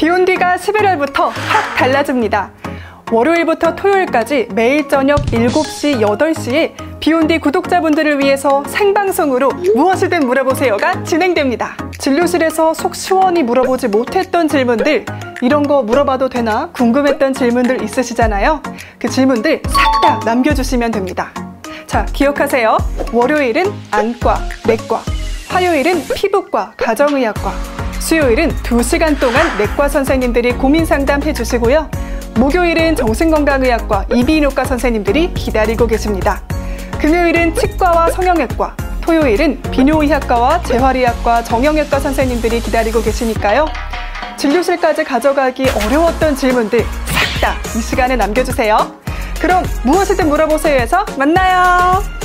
비온 뒤가 11월부터 확 달라집니다. 월요일부터 토요일까지 매일 저녁 7시, 8시에 비온 뒤 구독자분들을 위해서 생방송으로 무엇이든 물어보세요가 진행됩니다. 진료실에서 속 시원히 물어보지 못했던 질문들, 이런 거 물어봐도 되나 궁금했던 질문들 있으시잖아요. 그 질문들 싹 다 남겨주시면 됩니다. 자, 기억하세요. 월요일은 안과, 내과, 화요일은 피부과, 가정의학과, 수요일은 2시간 동안 내과 선생님들이 고민 상담해 주시고요. 목요일은 정신건강의학과, 이비인후과 선생님들이 기다리고 계십니다. 금요일은 치과와 성형외과, 토요일은 비뇨의학과와 재활의학과, 정형외과 선생님들이 기다리고 계시니까요. 진료실까지 가져가기 어려웠던 질문들 싹 다 이 시간에 남겨주세요. 그럼 무엇이든 물어보세요에서 만나요.